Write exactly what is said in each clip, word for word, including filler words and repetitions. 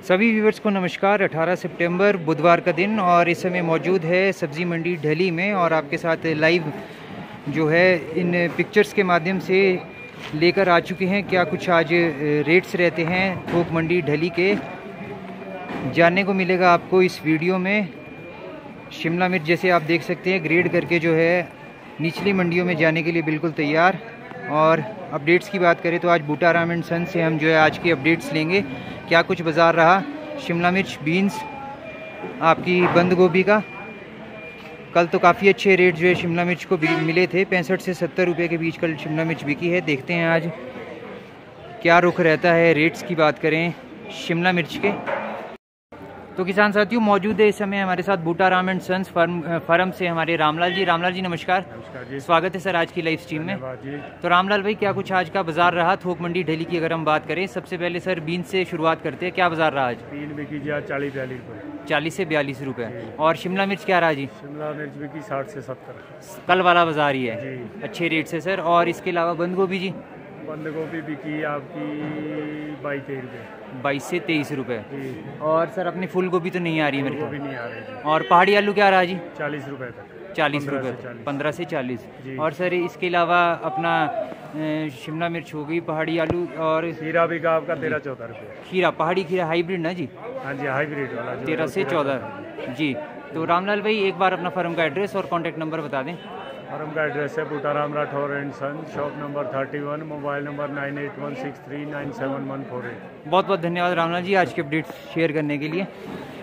सभी व्यूवर्स को नमस्कार। अठारह सितंबर बुधवार का दिन और इस समय मौजूद है सब्ज़ी मंडी ढली में और आपके साथ लाइव जो है इन पिक्चर्स के माध्यम से लेकर आ चुके हैं क्या कुछ आज रेट्स रहते हैं थोक मंडी ढली के। जानने को मिलेगा आपको इस वीडियो में। शिमला मिर्च जैसे आप देख सकते हैं ग्रेड करके जो है निचली मंडियों में जाने के लिए बिल्कुल तैयार। और अपडेट्स की बात करें तो आज बूटा राम एंड सन से हम जो है आज की अपडेट्स लेंगे क्या कुछ बाज़ार रहा। शिमला मिर्च, बीन्स, आपकी बंद गोभी का कल तो काफ़ी अच्छे रेट जो है शिमला मिर्च को मिले थे, पैंसठ से सत्तर रुपये के बीच कल शिमला मिर्च बिकी है। देखते हैं आज क्या रुख रहता है। रेट्स की बात करें शिमला मिर्च के तो किसान साथियों मौजूद है इस समय हमारे साथ Boota Ram and sons farm farm से हमारे रामलाल जी। रामलाल जी नमस्कार। नमस्कार जी। स्वागत है सर आज की लाइव स्ट्रीम में। जी। तो रामलाल भाई क्या कुछ आज का बाजार रहा थोक मंडी ढली की अगर हम बात करें। सबसे पहले सर बीन्स से शुरुआत करते हैं, क्या बाजार रहा आज? तीन बिकी जी आज चालीस बयालीस रुपये चालीस से बयालीस रुपये। और शिमला मिर्च क्या रहा जी? शिमला मिर्च बिकी साठ से सत्तर। कल वाला बाजार ही है जी। अच्छे रेट से सर। और इसके अलावा बंद गोभी जी? बंद गोभी बिकी आपकी बाईस तेईस रुपये बाईस से तेईस रुपये। और सर अपनी फूल गोभी तो नहीं आ रही है मेरे को भी नहीं आ रही। और पहाड़ी आलू क्या रहा जी? चालीस रुपये तक। चालीस रुपये पंद्रह से चालीस। और सर इसके अलावा अपना शिमला मिर्च हो गई, पहाड़ी आलू और खीरा भी का आपका तेरह चौदह रुपये। खीरा पहाड़ी खीरा हाइब्रिड ना जी? हाँ जी हाइब्रिड वाला तेरह से चौदह जी। तो रामलाल भाई एक बार अपना फर्म का एड्रेस और कॉन्टैक्ट नंबर बता दें। फर्म का एड्रेस है Boota Ram Rathore and son, shop number thirty one, mobile number nine eight one six three nine seven one four eight. बहुत बहुत धन्यवाद रामलाल जी आज के अपडेट्स शेयर करने के लिए।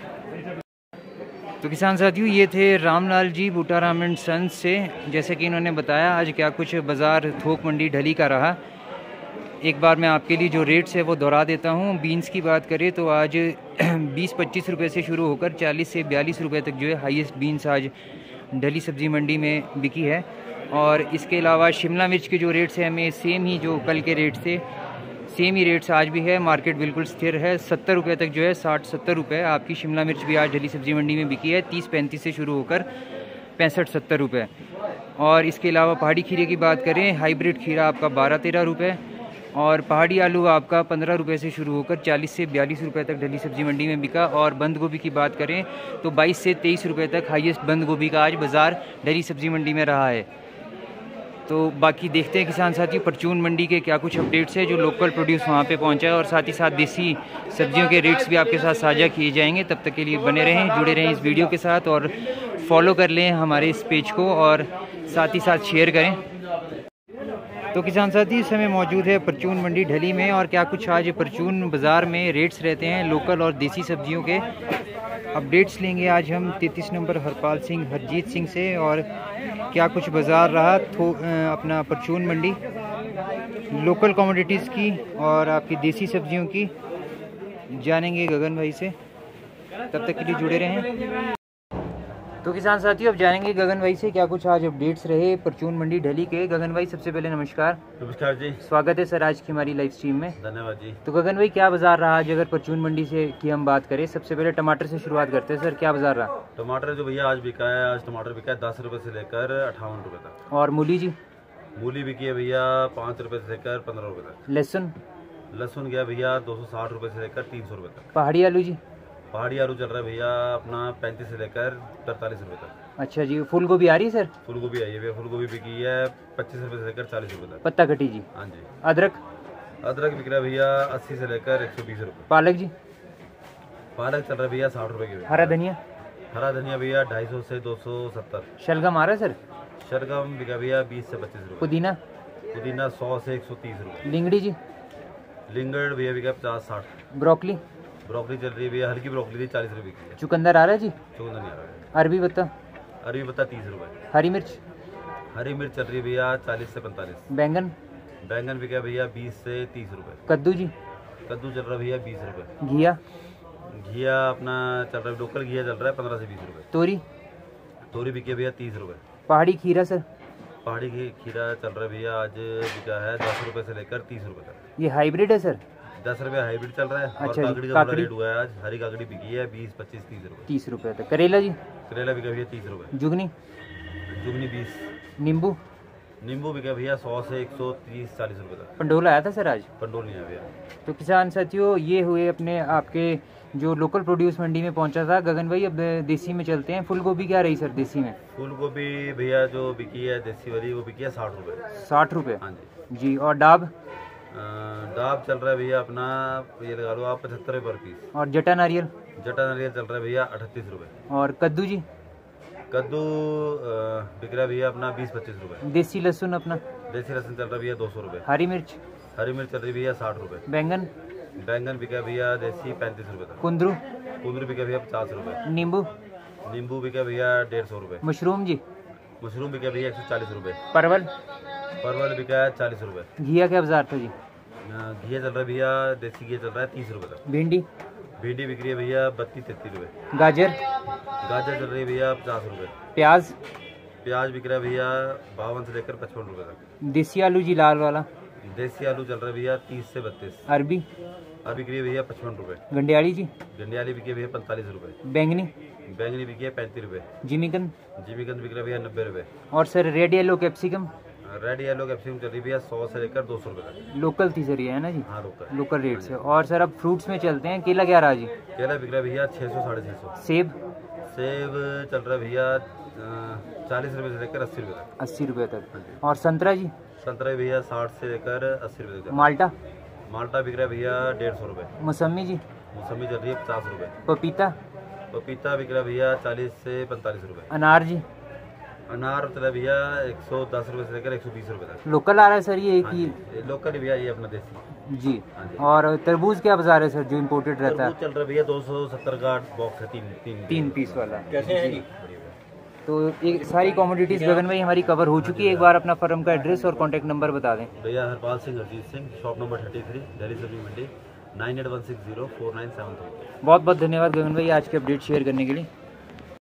तो किसान साथियों ये थे रामलाल जी बूटा राम एंड सन्स से। जैसे कि इन्होंने बताया आज क्या कुछ बाज़ार थोक मंडी ढली का रहा। एक बार मैं आपके लिए जो रेट्स है वो दोहरा देता हूँ। बीन्स की बात करें तो आज बीस पच्चीस रुपये से शुरू होकर चालीस से बयालीस रुपये तक जो है हाईएस्ट बीन्स आज ढली सब्ज़ी मंडी में बिकी है। और इसके अलावा शिमला मिर्च के जो रेट्स हैं हमें सेम ही जो कल के रेट से सेम ही रेट्स आज भी है। मार्केट बिल्कुल स्थिर है, सत्तर रुपये तक जो है साठ सत्तर रुपये आपकी शिमला मिर्च भी आज ढली सब्ज़ी मंडी में बिकी है। तीस पैंतीस से शुरू होकर पैंसठ सत्तर रुपये। और इसके अलावा पहाड़ी खीरे की बात करें हाइब्रिड खीरा आपका बारह तेरह रुपये और पहाड़ी आलू आपका पंद्रह रुपये से शुरू होकर चालीस से बयालीस रुपये तक ढली सब्ज़ी मंडी में बिका। और बंद गोभी की बात करें तो बाईस से तेईस रुपये तक हाईएस्ट बंद गोभी का आज बाज़ार ढली सब्ज़ी मंडी में रहा है। तो बाकी देखते हैं किसान साथियों परचून मंडी के क्या कुछ अपडेट्स है जो लोकल प्रोड्यूस वहाँ पे पहुँचा है। और साथ ही साथ देसी सब्जियों के रेट्स भी आपके साथ साझा किए जाएंगे। तब तक के लिए बने रहें, जुड़े रहें इस वीडियो के साथ और फॉलो कर लें हमारे इस पेज को और साथ ही साथ शेयर करें। तो किसान साथी इस समय मौजूद है परचून मंडी ढली में और क्या कुछ आज परचून बाज़ार में रेट्स रहते हैं लोकल और देसी सब्जियों के अपडेट्स लेंगे आज हम तैंतीस नंबर हरपाल सिंह हरजीत सिंह से। और क्या कुछ बाज़ार रहा तो अपना परचून मंडी लोकल कमोडिटीज़ की और आपकी देसी सब्जियों की जानेंगे गगन भाई से। तब तक के लिए जुड़े रहें। तो किसान साथियों अब जानेंगे गगन भाई से क्या कुछ आज अपडेट्स रहे परचून मंडी ढली के। गगन भाई सबसे पहले नमस्कार। नमस्कार जी। स्वागत है सर आज की हमारी लाइव स्ट्रीम में। धन्यवाद जी। तो गगन भाई क्या बाजार रहा आज अगर परचून मंडी से की हम बात करें। सबसे पहले टमाटर से शुरुआत करते हैं सर, क्या बाजार रहा? टमाटर जो भैया आज बिका है, आज टमाटर बिका है दस रुपए से लेकर अट्ठावन रुपए तक। और मूली जी? मूली बिकी है भैया पाँच रुपए से लेकर पंद्रह रुपए तक। लहसुन? लहसुन गया भैया दो सौ साठ रुपए से लेकर तीन सौ रुपए तक। पहाड़ी आलू जी? पहाड़ी आलू चल रहा है भैया अपना पैंतीस से लेकर तरतालीस रुपए तक। अच्छा जी। फूल गोभी आ रही है सर? फूल गोभी आई है भैया, फूल गोभी बिकी है पच्चीस रुपए से लेकर चालीस रुपए तक। पत्ता कटी जी? हाँ जी। अदरक? अदरक बिक रहा है भैया अस्सी से लेकर एक सौ बीस रुपए। पालक जी? पालक चल रहा है भैया साठ रुपए की। हरा धनिया? हरा धनिया भैया ढाई सौ से दो सौ सत्तर। शलगम आ रहा है सर? शलगम बिका भैया बीस से पच्चीस रुपए। पुदीना? पुदीना सौ से एक सौ तीस रुपए। लिंगड़ी जी? लिंगड़ भैया बिका पचास साठ। ब्रोकली? ब्रोकली चल रही है भैया हल्की ब्रोकली थी चालीस रुपए की। चुकंदर आ रहा है जी? चुकंदर नहीं आ रहा है। अरबी पत्ता? अरबी पत्ता तीस रुपए। हरी मिर्च? हरी मिर्च चल रही है भैया चालीस से पैंतालीस। बैंगन? बैंगन बिका भैया बीस से तीस रुपए। कद्दू जी? कद्दू चल रहा है भैया बीस रुपए। घिया? घिया अपना चल रहा है लोकल घिया चल रहा है पंद्रह से बीस रुपए। तोरी? तोरी बिकी है भैया तीस रुपए। पहाड़ी खीरा सर? पहाड़ी की खीरा चल रहा है भैया आज बिका है दस रुपए से लेकर तीस रुपए तक। ये हाइब्रिड है सर? दस रुपए हाइब्रिड चल रहा है। अच्छा और जी, काकड़ी का काकड़ी? रेट हुआ है आज, हरी काकड़ी बिकी है बीस पच्चीस तीस रुपए। तीस रुपये तक। करेला जी? करेला बिका भैया तीस रुपए। जुगनी? जुगनी बीस। नींबू? नींबू बिका भैया सौ से एक सौ तीस चालीस रुपए तक। पंडोला आया था सर आज? पंडोल नहीं है भैया। तो किसान साथियों ये हुए अपने आपके जो लोकल प्रोड्यूस मंडी में पहुंचा था। गगन भाई अब देसी में चलते हैं। फूल गोभी क्या रही सर देसी में? फूल गोभी भैया जो बिकी है देसी वाली वो बिकी है साठ रुपये। साठ रुपये हाँ जी जी। और डाब? अ, डाब चल रहा है भैया अपना, ये लगा लो आप पचहत्तर रुपये पर पीस। और जटा नारियल? जटा नारियल चल रहा है भैया अठतीस रुपये। और कद्दू जी? कद्दू अ, बिक रहा है भैया अपना बीस पच्चीस रुपये। देसी लहसुन अपना? देसी लहसुन चल रहा है भैया दो सौ रुपये। हरी मिर्च? हरी मिर्च चल रही है भैया साठ रुपये। बैंगन? बैंगन बिका भैया देसी पैंतीस रुपये तक। कुंदरू? कुंदरू बिका भैया पचास रुपये। नींबू? नींबू बिका भैया डेढ़ सौ रुपये। मशरूम जी? मशरूम बिका भैया एक सौ चालीस रुपये। परवल? परवल बिका है चालीस रुपये। घिया क्या बाजार था जी? अ, घिया चल रहा है भैया देसी घिया चल रहा है तीस रुपये तक। भिंडी? भिंडी बिक रही है भैया बत्तीस तैंतीस रुपये। गाजर? गाजर चल रही है भैया पचास रुपये। प्याज? प्याज बिक रहा है भैया बावन से लेकर पचपन रुपये तक। देसी आलू जी लाल वाला? देसी आलू चल रहा है भैया तीस से बत्तीस। अरबी? अरबी बिक रही है भैया पचपन रुपये। गंडियाली जी? गंडियाली बिकी है भैया पैंतालीस रुपये। बैंगनी? बैंगनी बिकी है पैंतीस रुपये। जिमीकन? जिमीकंद बिक रहा है भैया नब्बे रुपये। और sir red yellow capsicum? Red yellow capsicum चल रही है भैया सौ से लेकर दो सौ रुपये तक। लोकल थी सर ये, है ना जी? हाँ लोकल लोकल रेट से। और सर अब फ्रूट्स में चलते हैं। केला क्या रहा जी? केला बिक रहा है भैया छः सौ साढ़े छः सौ। सेब? सेब चल रहा है भैया चालीस रुपये से लेकर अस्सी रुपये तक। अस्सी रुपये तक। और संतरा जी? संतरा भैया साठ से लेकर अस्सी रुपये तक। माल्टा? माल्टा बिक रहा है भैया डेढ़ सौ रुपये। मौसमी जी? मौसमी चल रही है पचास रुपये। पपीता? पपीता बिक रहा है भैया चालीस से पैंतालीस रुपये। अनार जी? अनार चला है भैया एक सौ दस रुपये से लेकर एक सौ बीस रुपये तक। लोकल आ रहा है सर ये एक हाँ ही? जी, ये लोकल ही भैया ये अपना देसी। जी। हाँ जी। और तरबूज क्या बाजार है सर जो इम्पोर्टेड रहता तरबूज है? चल रहा है भैया दो सौ सत्तर का बॉक्स है तीन तीन तीन पीस वाला। कैसे है जी? तो एक सारी कॉमोडिटीज गगन भाई हमारी कवर हो चुकी है। एक बार अपना फर्म का एड्रेस और कॉन्टैक्ट नंबर बता दें। भैया Harpal Singh Harjeet Singh, shop number thirty three, Delhi सब्जी मंडी, nine eight one six zero four nine seven three. बहुत बहुत धन्यवाद गगन भाई आज के अपडेट शेयर करने के लिए।